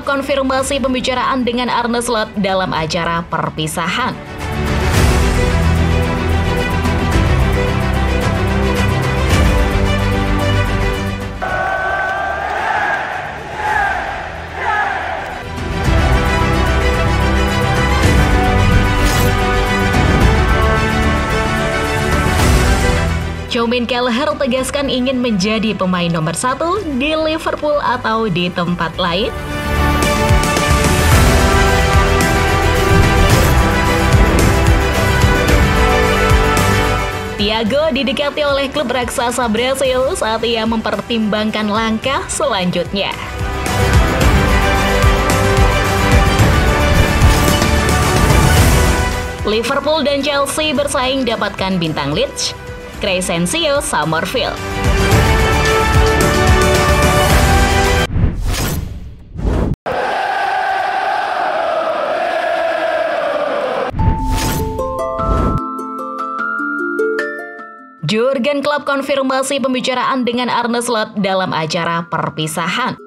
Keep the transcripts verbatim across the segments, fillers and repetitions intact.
konfirmasi pembicaraan dengan Arne Slot dalam acara perpisahan. Jomin Kelleher tegaskan ingin menjadi pemain nomor satu di Liverpool atau di tempat lain. Thiago didekati oleh klub raksasa Brasil saat ia mempertimbangkan langkah selanjutnya. Liverpool dan Chelsea bersaing dapatkan bintang Leeds, Crescencio Summerfield. Jurgen Klopp konfirmasi pembicaraan dengan Arne Slot dalam acara perpisahan.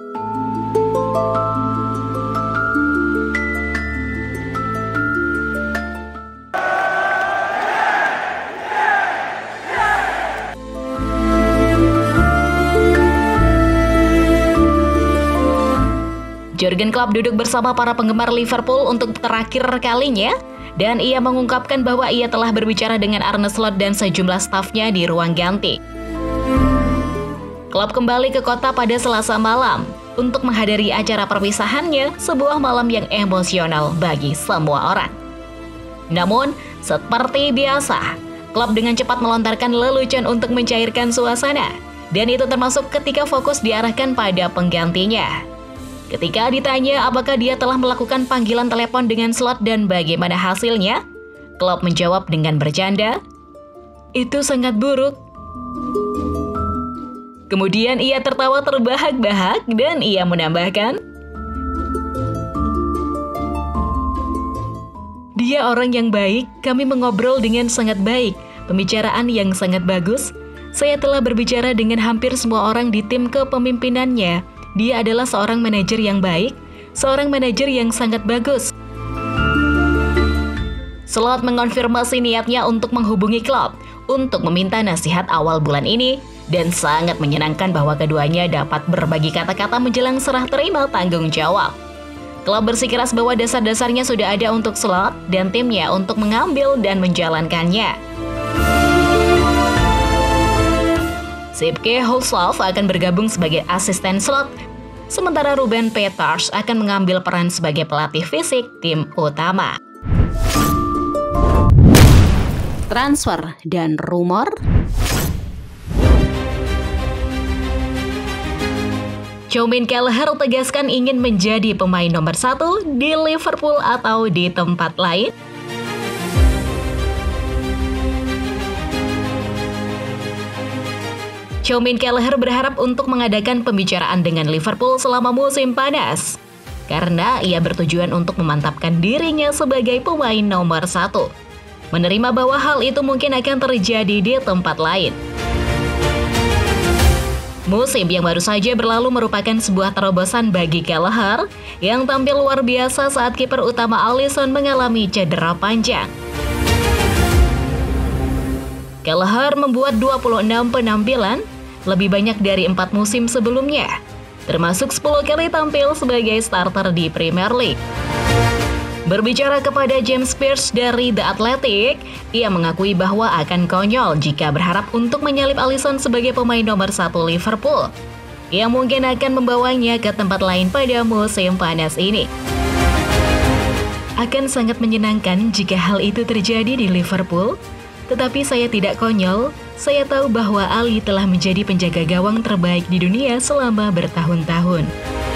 Jurgen Klopp duduk bersama para penggemar Liverpool untuk terakhir kalinya, dan ia mengungkapkan bahwa ia telah berbicara dengan Arne Slot dan sejumlah stafnya di ruang ganti. Klopp kembali ke kota pada Selasa malam untuk menghadiri acara perpisahannya, sebuah malam yang emosional bagi semua orang. Namun, seperti biasa, Klopp dengan cepat melontarkan lelucon untuk mencairkan suasana, dan itu termasuk ketika fokus diarahkan pada penggantinya. Ketika ditanya apakah dia telah melakukan panggilan telepon dengan Slot dan bagaimana hasilnya, Klopp menjawab dengan bercanda, "Itu sangat buruk." Kemudian ia tertawa terbahak-bahak dan ia menambahkan, "Dia orang yang baik, kami mengobrol dengan sangat baik, pembicaraan yang sangat bagus. Saya telah berbicara dengan hampir semua orang di tim kepemimpinannya. Dia adalah seorang manajer yang baik, seorang manajer yang sangat bagus." Slot mengonfirmasi niatnya untuk menghubungi Klopp untuk meminta nasihat awal bulan ini, dan sangat menyenangkan bahwa keduanya dapat berbagi kata-kata menjelang serah terima tanggung jawab. Klopp bersikeras bahwa dasar-dasarnya sudah ada untuk Slot dan timnya untuk mengambil dan menjalankannya. Sipke Hulshoff akan bergabung sebagai asisten Slot, sementara Ruben Peters akan mengambil peran sebagai pelatih fisik tim utama. Transfer dan rumor. Jomin Kelleher tegaskan ingin menjadi pemain nomor satu di Liverpool atau di tempat lain. Jomin Kelleher berharap untuk mengadakan pembicaraan dengan Liverpool selama musim panas, karena ia bertujuan untuk memantapkan dirinya sebagai pemain nomor satu. Menerima bahwa hal itu mungkin akan terjadi di tempat lain. Musim yang baru saja berlalu merupakan sebuah terobosan bagi Kelleher yang tampil luar biasa saat kiper utama Alisson mengalami cedera panjang. Kelleher membuat dua puluh enam penampilan, lebih banyak dari empat musim sebelumnya, termasuk sepuluh kali tampil sebagai starter di Premier League. Berbicara kepada James Pearce dari The Athletic, ia mengakui bahwa akan konyol jika berharap untuk menyalip Alisson sebagai pemain nomor satu Liverpool, yang mungkin akan membawanya ke tempat lain pada musim panas ini. Akan sangat menyenangkan jika hal itu terjadi di Liverpool, tetapi saya tidak konyol. Saya tahu bahwa Ali telah menjadi penjaga gawang terbaik di dunia selama bertahun-tahun.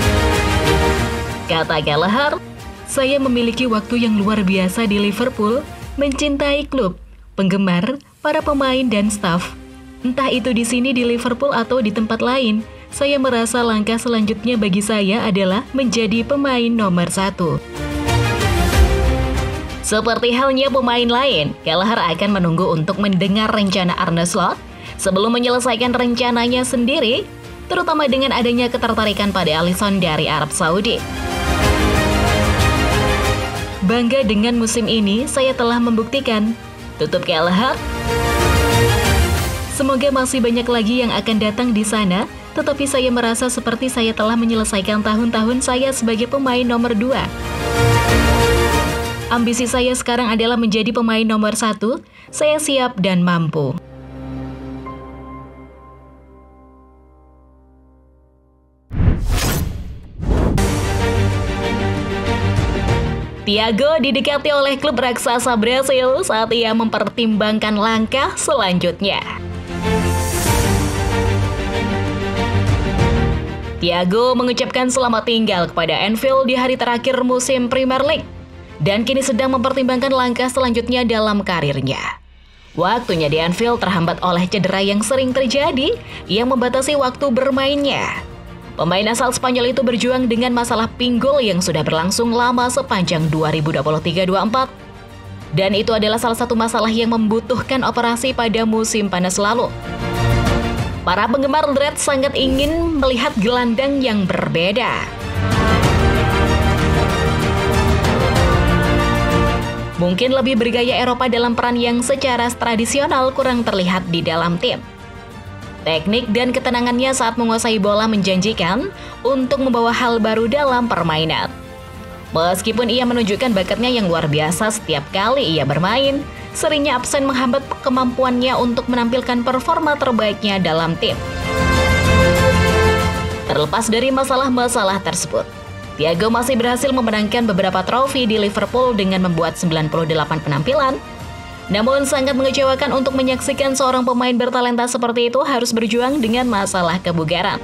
Kata Kelleher, "Saya memiliki waktu yang luar biasa di Liverpool, mencintai klub, penggemar, para pemain dan staf. Entah itu di sini di Liverpool atau di tempat lain, saya merasa langkah selanjutnya bagi saya adalah menjadi pemain nomor satu." Seperti halnya pemain lain, Kelleher akan menunggu untuk mendengar rencana Arne Slot sebelum menyelesaikan rencananya sendiri. terutama dengan adanya ketertarikan pada Alisson dari Arab Saudi. Bangga dengan musim ini, saya telah membuktikan. Tutup Kelleher. Semoga masih banyak lagi yang akan datang di sana, tetapi saya merasa seperti saya telah menyelesaikan tahun-tahun saya sebagai pemain nomor dua. Ambisi saya sekarang adalah menjadi pemain nomor satu. Saya siap dan mampu. Thiago didekati oleh klub raksasa Brasil saat ia mempertimbangkan langkah selanjutnya. Thiago mengucapkan selamat tinggal kepada Anfield di hari terakhir musim Premier League dan kini sedang mempertimbangkan langkah selanjutnya dalam karirnya. Waktunya di Anfield terhambat oleh cedera yang sering terjadi yang membatasi waktu bermainnya. Pemain asal Spanyol itu berjuang dengan masalah pinggul yang sudah berlangsung lama sepanjang dua ribu dua puluh tiga dua ribu dua puluh empat. Dan itu adalah salah satu masalah yang membutuhkan operasi pada musim panas lalu. Para penggemar Reds sangat ingin melihat gelandang yang berbeda. Mungkin lebih bergaya Eropa dalam peran yang secara tradisional kurang terlihat di dalam tim. Teknik dan ketenangannya saat menguasai bola menjanjikan untuk membawa hal baru dalam permainan. Meskipun ia menunjukkan bakatnya yang luar biasa setiap kali ia bermain, seringnya absen menghambat kemampuannya untuk menampilkan performa terbaiknya dalam tim. Terlepas dari masalah-masalah tersebut, Thiago masih berhasil memenangkan beberapa trofi di Liverpool dengan membuat sembilan puluh delapan penampilan. Namun sangat mengecewakan untuk menyaksikan seorang pemain bertalenta seperti itu harus berjuang dengan masalah kebugaran.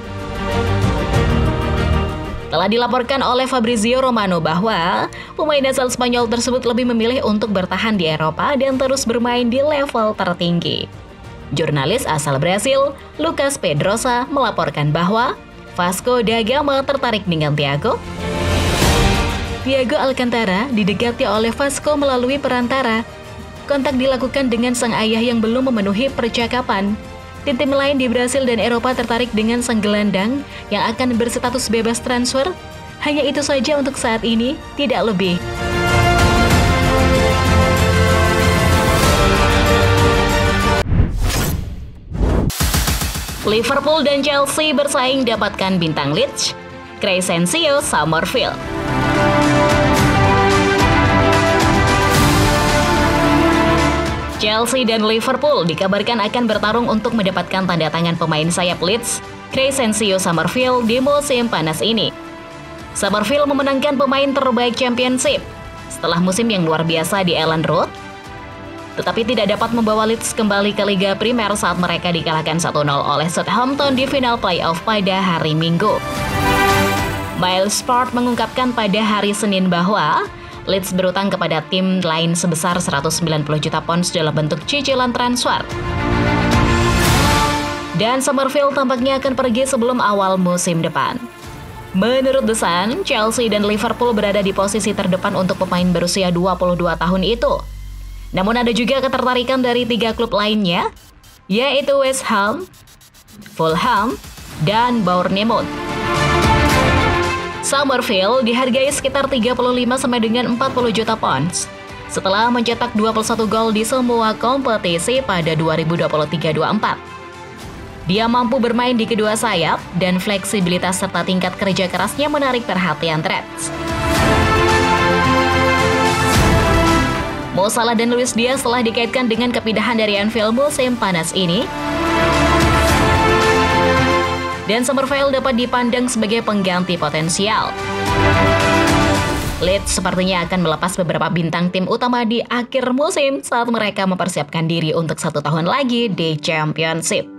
Telah dilaporkan oleh Fabrizio Romano bahwa pemain asal Spanyol tersebut lebih memilih untuk bertahan di Eropa dan terus bermain di level tertinggi. Jurnalis asal Brasil, Lucas Pedrosa, melaporkan bahwa Vasco da Gama tertarik dengan Thiago. Thiago Alcantara didekati oleh Vasco melalui perantara. Kontak dilakukan dengan sang ayah yang belum memenuhi percakapan. Tim-tim lain di Brasil dan Eropa tertarik dengan sang gelandang yang akan berstatus bebas transfer. Hanya itu saja untuk saat ini, tidak lebih. Liverpool dan Chelsea bersaing dapatkan bintang Leeds, Crescencio Summerfield. Chelsea dan Liverpool dikabarkan akan bertarung untuk mendapatkan tanda tangan pemain sayap Leeds, Crescencio Summerfield di musim panas ini. Summerfield memenangkan pemain terbaik Championship setelah musim yang luar biasa di Elland Road, tetapi tidak dapat membawa Leeds kembali ke Liga Primer saat mereka dikalahkan satu nol oleh Southampton di final playoff pada hari Minggu. MailSport mengungkapkan pada hari Senin bahwa Leeds berutang kepada tim lain sebesar seratus sembilan puluh juta pounds dalam bentuk cicilan transfer. Dan Summerfield tampaknya akan pergi sebelum awal musim depan. Menurut The Sun, Chelsea dan Liverpool berada di posisi terdepan untuk pemain berusia dua puluh dua tahun itu. Namun ada juga ketertarikan dari tiga klub lainnya, yaitu West Ham, Fulham, dan Bournemouth. Summerfield dihargai sekitar tiga puluh lima sampai dengan empat puluh juta pounds setelah mencetak dua puluh satu gol di semua kompetisi pada dua ribu dua puluh tiga dua ribu dua puluh empat. Dia mampu bermain di kedua sayap dan fleksibilitas serta tingkat kerja kerasnya menarik perhatian Reds. Mo Salah dan Luis Diaz telah dikaitkan dengan kepindahan dari Anfield musim panas ini. Dan Summerfield dapat dipandang sebagai pengganti potensial. Leeds sepertinya akan melepas beberapa bintang tim utama di akhir musim saat mereka mempersiapkan diri untuk satu tahun lagi di Championship.